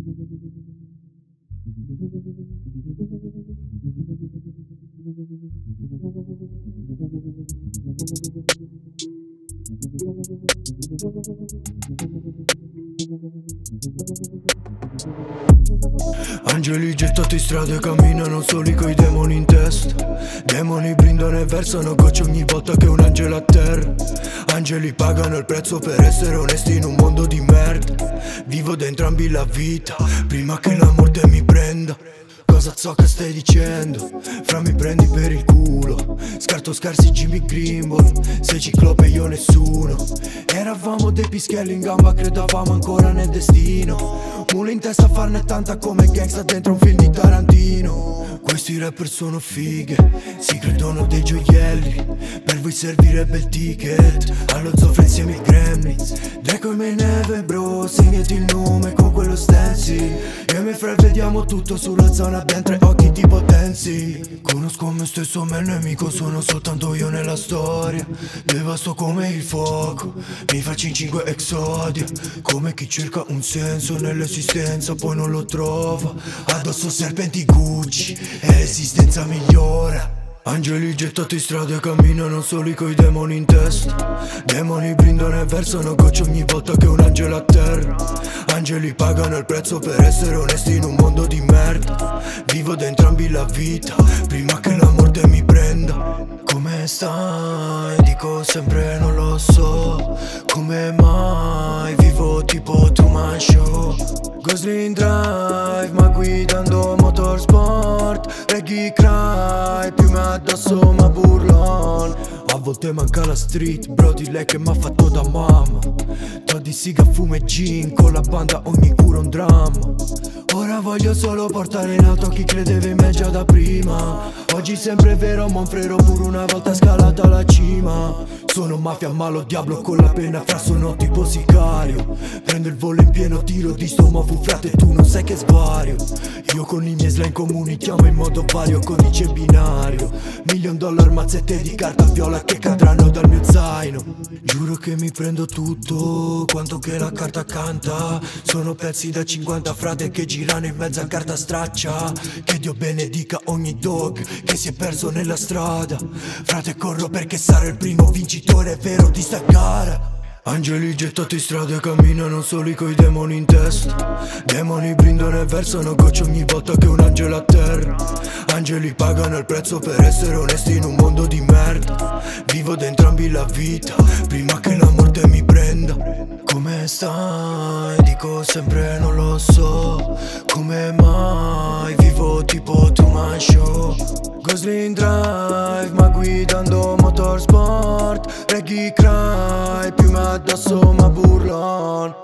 Angeli gettati in strada e camminano soli coi demoni in testa. Demoni brindano e versano gocce ogni volta che un angelo atterra. Angeli pagano il prezzo per essere onesti in un mondo di merda. Vivo da entrambi la vita, prima che la morte mi prenda. Cosa so che stai dicendo? Fra mi prendi per il culo. Scarto scarsi Jimmy Grimble. Sei ciclope io nessuno. Eravamo dei pischelli in gamba, credevamo ancora nel destino. Mule in testa a farne tanta come gangsta dentro un film di Tarantino. Questi rapper sono fighe, si credono dei gioielli. Per voi servirebbe il ticket allo zofre insieme ai gremlins. Draco e me neve bro, segnati il nome con quello stencil. Io e i miei fratelli vediamo tutto sulla zona, ben tre occhi tipo Tensi. Conosco me stesso ma il nemico sono soltanto io nella storia. Devasto come il fuoco, mi faccio in 5 exodia. Come chi cerca un senso nell'esistenza poi non lo trova. Addosso serpenti Gucci e l'esistenza migliora. Angeli gettati in strada e camminano soli coi demoni in testa. Demoni brindano e versano gocce ogni volta che un angelo atterra. Angeli pagano il prezzo per essere onesti in un mondo di merda. Vivo da entrambi la vita, prima che la morte mi prenda. Come stai? Dico sempre non lo so. Come mai? Vivo tipo Truman Show. Gosling Drive, ma guidando motorsport. Reggae cry, piume addosso ma burlon. A volte manca la street, bro di lei che m'ha fatto da mamma. Tra di siga, fumo e gin, con la banda ogni cura un dramma. Ora voglio solo portare in alto chi credeva in me già da prima. Oggi sempre vero, Monfrero pure una volta scalata la cima. Sono mafia malo diavolo con la pena fra, sono tipo sicario. Prendo il volo in pieno tiro di stomaco frate, tu non sai che svario. Io con i miei slime comunichiamo in modo vario, codice binario. $1.000.000 mazzette di carta viola che cadranno dal mio zaino. Giuro che mi prendo tutto quanto che la carta canta. Sono pezzi da 50 frate che girano in mezzo a carta straccia. Che Dio benedica ogni dog che si è perso nella strada. Frate corro perché sarò il primo vincitore vero di sta gara. Angeli gettati in strada e camminano soli coi demoni in testa. Demoni brindano e versano gocce ogni volta che un angelo atterra. Angeli pagano il prezzo per essere onesti in un mondo di merda. Vivo da entrambi la vita, prima che la morte mi prenda. Come stai? Dico sempre non lo so. Come mai? Vivo tipo Truman Show. Gosling Drive, ma guidando motorsport. Reggae cry, piume addosso ma burlon.